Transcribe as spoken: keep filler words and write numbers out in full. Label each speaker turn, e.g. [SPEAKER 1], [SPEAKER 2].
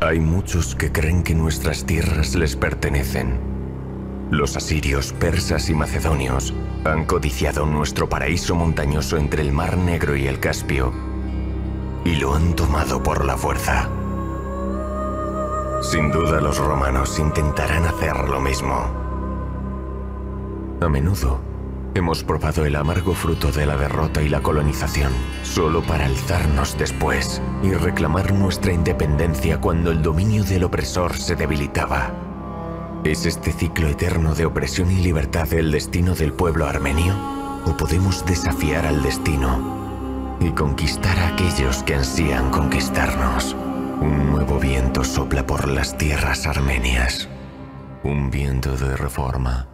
[SPEAKER 1] Hay muchos que creen que nuestras tierras les pertenecen. Los asirios, persas y macedonios han codiciado nuestro paraíso montañoso entre el Mar Negro y el Caspio y lo han tomado por la fuerza. Sin duda los romanos intentarán hacer lo mismo. A menudo hemos probado el amargo fruto de la derrota y la colonización, solo para alzarnos después y reclamar nuestra independencia cuando el dominio del opresor se debilitaba. ¿Es este ciclo eterno de opresión y libertad el destino del pueblo armenio? ¿O podemos desafiar al destino y conquistar a aquellos que ansían conquistarnos? Un nuevo viento sopla por las tierras armenias. Un viento de reforma.